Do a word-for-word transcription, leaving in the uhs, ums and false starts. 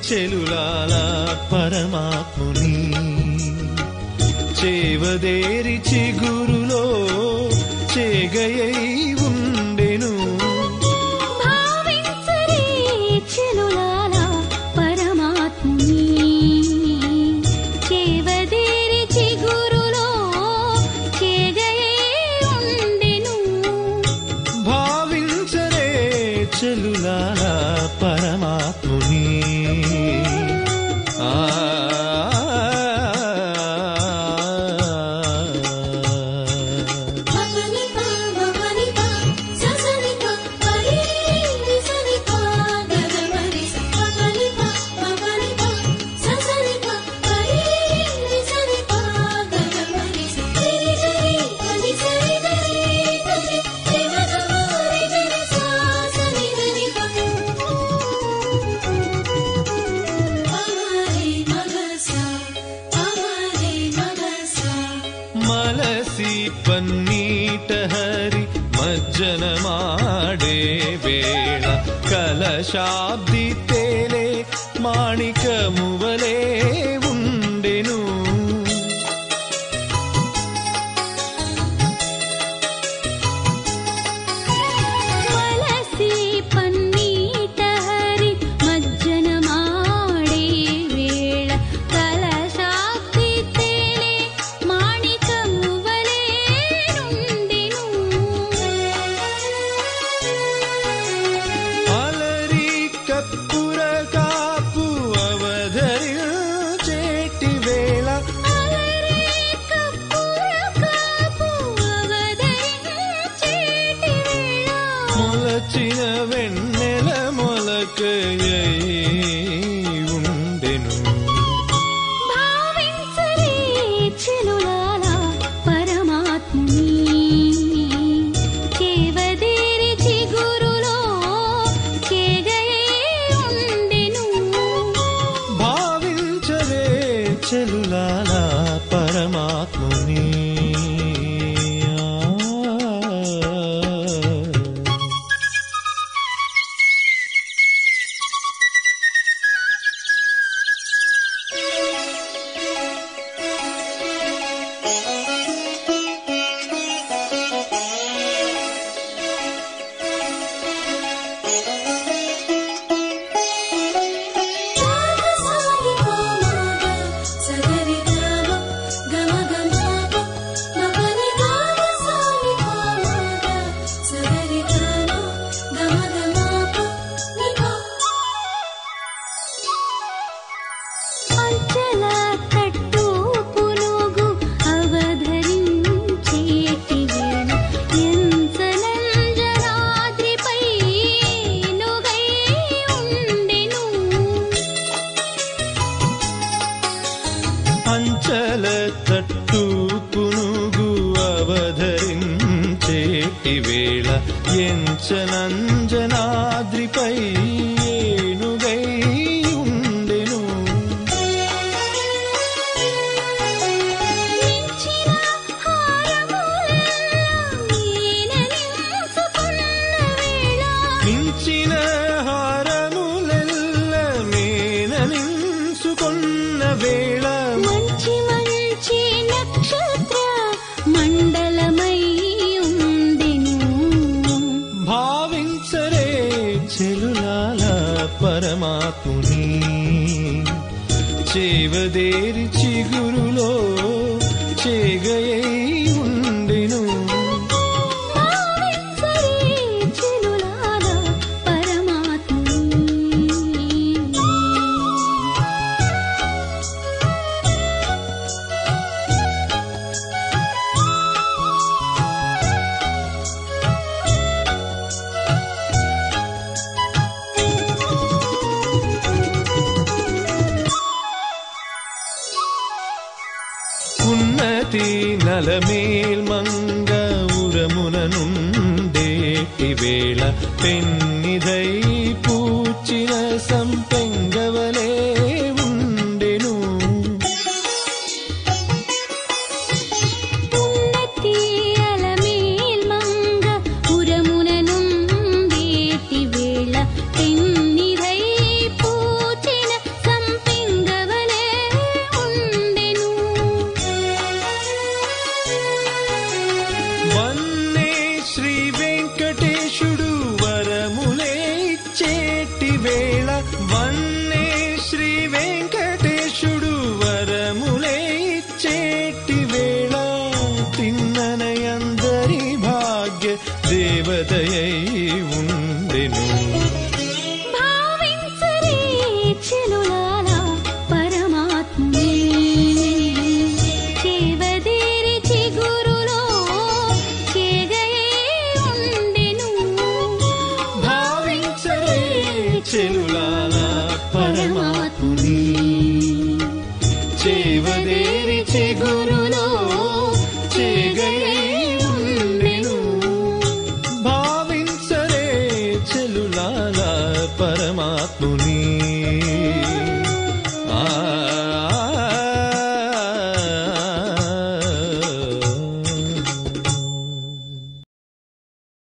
చెలులాల పరమాత్ముని చేవదేరి చిగురులో చేగయై ఉండెను భావించరే చెలులాల పరమాత్ముని చేవదేరి చిగురులో చేగయై ఉండెను భావించరే చెలులాల పరమాత్ముని ఆ మలసి పన్నీట హరి మజ్జనమాడే వేళ కలశాబ్ది తేలే మాణికమువలే ఉండెను మలసి పన్నీట హరి మజ్జనమాడే వేళ కలశాబ్ది తేలే మాణికమువలే నుండెను అలరి కప్పుర కాపు అవధరించేటి వేళ అలరే కప్పుర కాపు అవధరించేటి వేళ మొలచిన వెన్నెల మొలకయై ఉండెను భావించరే చెలులాల పరమాత్ముని చేవదేరి చిగురులో చేగయై ఉండెను భావించరే చెలులాల పరమాత్ముని అంచెల కట్టు పునుగు అవధరించేటి వేళ ఎంచనంజనాద్రిపై నుగై ఉండెను అంచల తట్టు పునుగు అవధరించేటి వేళ ఎంచనంజనాద్రిపై ఏనుగై ఉండెను మించిన హారములెల్ల మీననించుకున్న వేళ మించిన హారములెల్ల మేననించుకొన్న వేళ మంచి మంచి నక్షత్ర మండలమై ఉండెను భావించరే చెలులాల పరమాత్ముని చేవదేరి చిగురులో చేగయై ఉండెను భావించరే చెలులాల పరమాత్ముని ఉన్నతి నలమేల్ మంగ ఉరమున నుండేటి వేళ పెన్నిదై పూచిన సంపెంగవలే ఉండెను ఉన్నతి అలమేల్ మంగ ఉరమున నుండేటి వేళ పెన్నిదై పూచిన దేవదయై ఉండెను. భావించరే చెలులారా పరమాత్ముడే చేవదేరి చిగురులో చేగయే ఉండెను. భావించరే చెలులారా పరమాత్మ